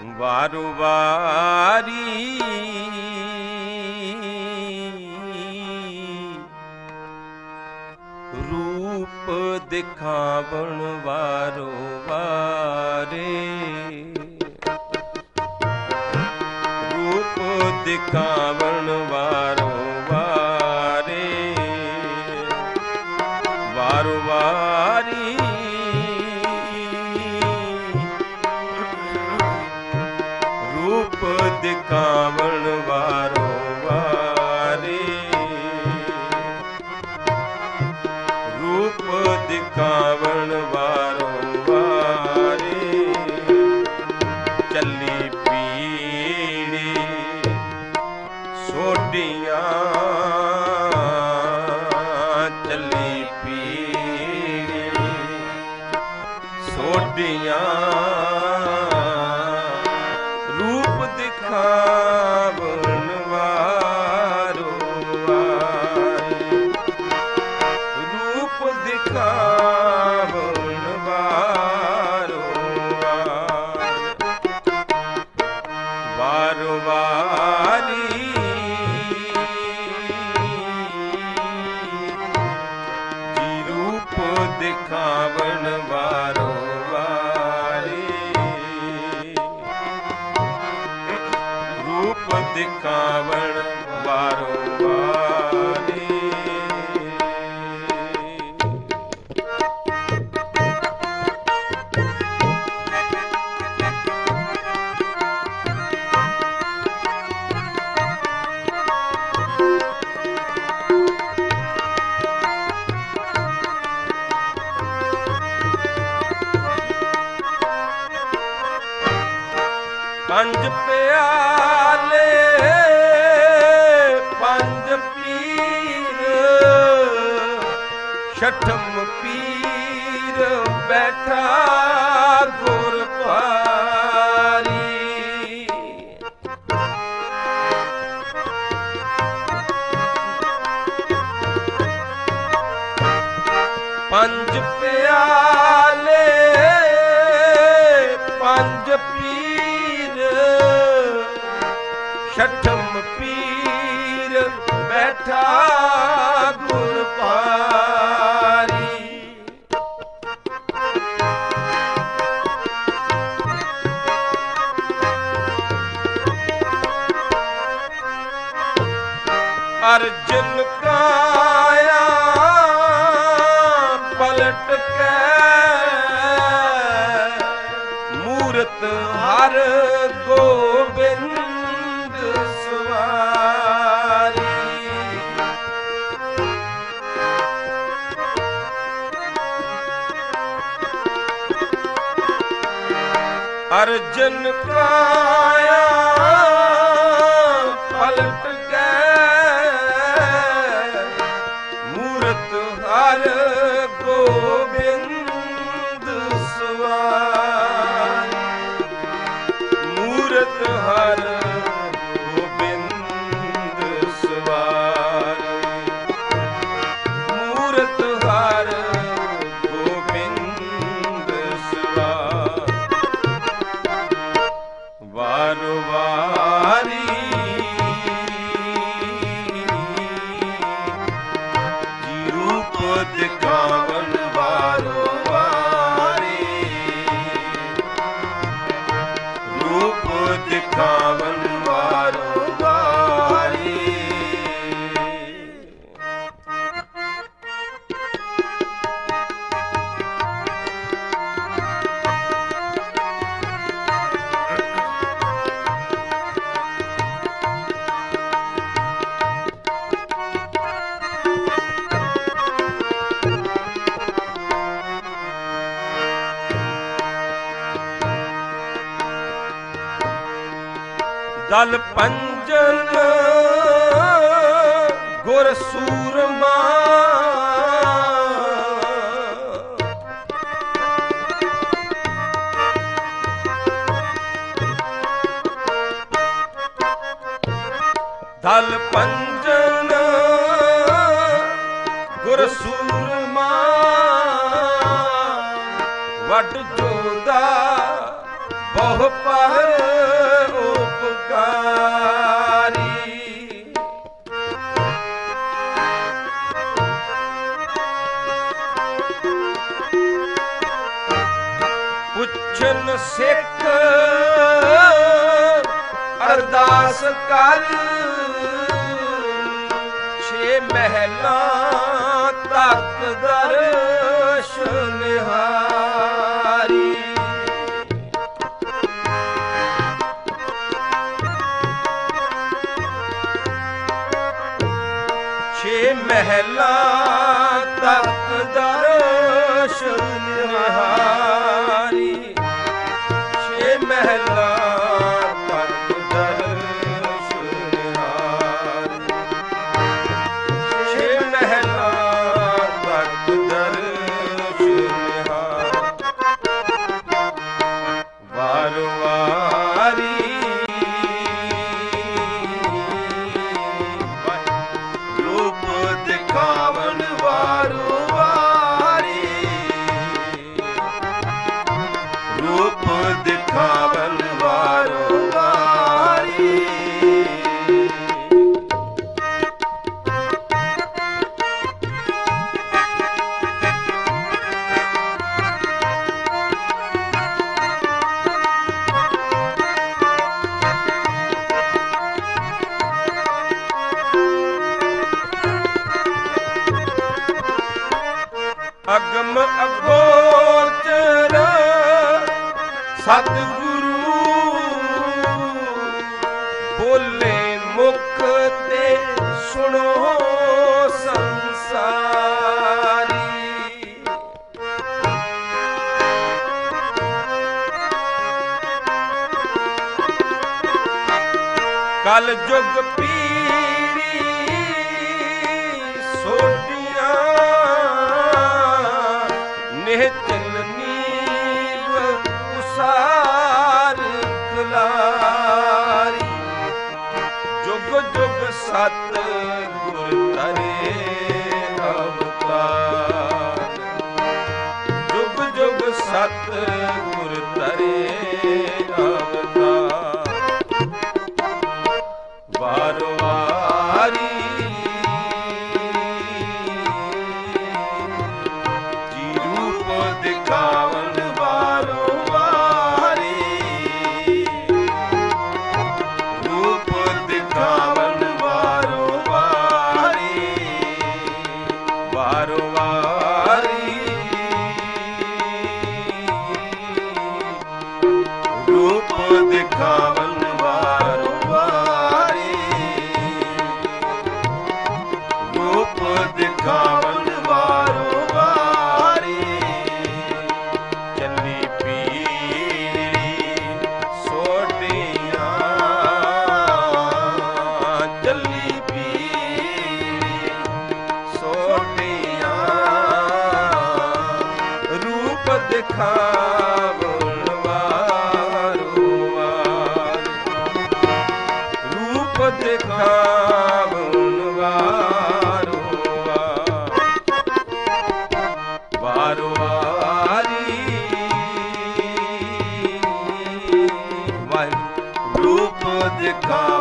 ਵਾਰੋ ਵਾਰੀ ਰੂਪ ਦਿਖਾਵਣ ਵਾਰੋ ਵਾਰੇ, ਰੂਪ ਦਿਖਾਵਣ ਵਾਰੋ ਵਾਰੇ, ਵਾਰੋ ਵਾਰੀ ਰੂਪ ਦਿਖਾਵਣ ਵਾਰੋ ਵਾਰੇ, ਰੂਪ ਦਿਖਾਵਣ ਵਾਰੋ ਵਾਰੇ। ਚੱਲੀ ਪੀੜੀ ਸੋਢੀਆਂ, ਚੱਲੀ ਪੀੜੀ ਸੋਢੀਆਂ, ਰੂਪ ਦਿਖਾਵਣ ਵਾਰੋ ਵਾਰੇ, ਰੂਪ ਦਿਖਾਵਣ ਵਾਰੋ ਵਾਰੇ, ਵਾਰੋ ਵਾਰੀ ਜੀ ਰੂਪ ਦਿਖਾਵਣ ਵਾਰੋ ਦਿਖਾਵਣ ਵਾਰੋ ਵਾਰੇ। ਪੰਜ ਪਿਆਲੇ ਪੰਜ ਪੀਰ, ਛਠਮ ਪੀਰ ਬੈਠਾ ਗੁਰ ਭਾਰੀ। ਪੰਜ ਪਿਆਲੇ ਪੰਜ ਪੀਰ, ਛਠਮ ਪੀਰ ਬੈਠਾ ਗੁਰ ਭਾਰੀ। ਅਰਜਨ ਕਾਇਆ ਪਲਟ ਕੇ, ਮੂਰਤ ਹਰ ਗੋਬਿੰਦ ਸਵਾਰੀ। ਅਰਜਨ ਕਾਇਆ ਪਲਟ ਕੇ, ਮੂਰਤ ਹਰ ਗੋਬਿੰਦ ਸਵਾਰੀ, ਮੂਰਤ ਹਰ ਗੋਬਿੰਦ ਸਵਾਰੀ, ਮੂਰਤ ਹਰ ਗੋਬਿੰਦ ਸਵਾਰੀ। ਵਾਰੋ ਵਾਰੀ ਜੀ ਰੂਪ ਦਿਖਾਵਣ ਵਾਰੋ ਵਾਰੇ, ਰੂਪ ਦਿਖਾਵਣ ਵਾਰੋ ਵਾਰੇ। ਦਲ ਪੰਜਨ ਗੁਰ ਸੂਰਮਾ, ਦਲ ਪੰਜਨ ਗੁਰ ਸੂਰਮਾ, ਵੱਡ ਜੋਦਾ ਬਹੁ ਪਰ ਪੁੱਛਨ ਸਿੱਖ ਅਰਦਾਸ ਕਰ, 6 ਮਹਿਲਾਂ ਤੱਕ ਦਰਸ਼ਨ ਹਾਰੀ। 6 ਮਹਿਲਾਂ ਤੱਕ ਦਰਸ਼ਨ ਹਾਰੀ। 6 ਮਹਿਲਾਂ ਤੱਕ ਦਰਸ਼ਨ ਹਾਰੀ। 6 ਮਹਿਲਾਂ ਤੱਕ ਦਰਸ਼ਨ ਹਾਰੀ। ਵਾਰ ਵਾਰੀ ਰੂਪ ਦਿਖਾਵਨ ਵਾਰੋ ਵਾਰੀ। ਰੂਪ ਦਿਖਾਵਨ ਵਾਰੋ ਵਾਰੀ। ਅਗਮ ਅਗੋਚਰ ਸਤਿਗੁਰੂ, ਬੋਲੇ ਮੁਖ ਤੇ ਸੁਣੋ ਸੰਸਾਰੀ। ਕਲ ਜੁਗ ਪੀਰੀ ਸੋਢੀਆਂ, ਨਿਹਚਲ ਨੀਵ ਉਸਾਰ ਖਲਾਰੀ। ਜੁਗ ਜੁਗ ਸਤ ਗੁਰ ਤਰੇ ਅਵਤਾਰ। ਜੁਗ ਜੁਗ ਸਤ ਗੁਰ ਤਰੇ ਅਵਤਾਰ। ਵਾਰ ਵਾਰੀ ਦਿਖਾਵਨ ਵਾਰੋ ਵਾਰੀ। ਰੂਪ ਦਿਖਾਵਨ ਵਾਰੋ ਵਾਰੀ। ਵਾਰੋ ਵਾਰੀ ਰੂਪ ਦਿਖਾਵਨ ਵਾਰੋ ਵਾਰੀ। ਰੂਪ ਦਿਖਾਵਨ ਵਾਰੋ ਵਾਰੀ। ਚੱਲੀ ਪੀਰੀ ਸੋਢੀਆਂ, ਚੱਲੀ ਪੀਰੀ ਸੋਢੀਆਂ। ਰੂਪ ਦਿਖਾਵਨ ਵਾਰੋ ਵਾਰੀ। ਰੂਪ ਦਿਖਾਵਨ ਵਾਰੋ ਵਾਰੋ ਵਾਰੀ। ਵਾਹਿਗੁਰੂ ਰੂਪ ਦਿਖਾ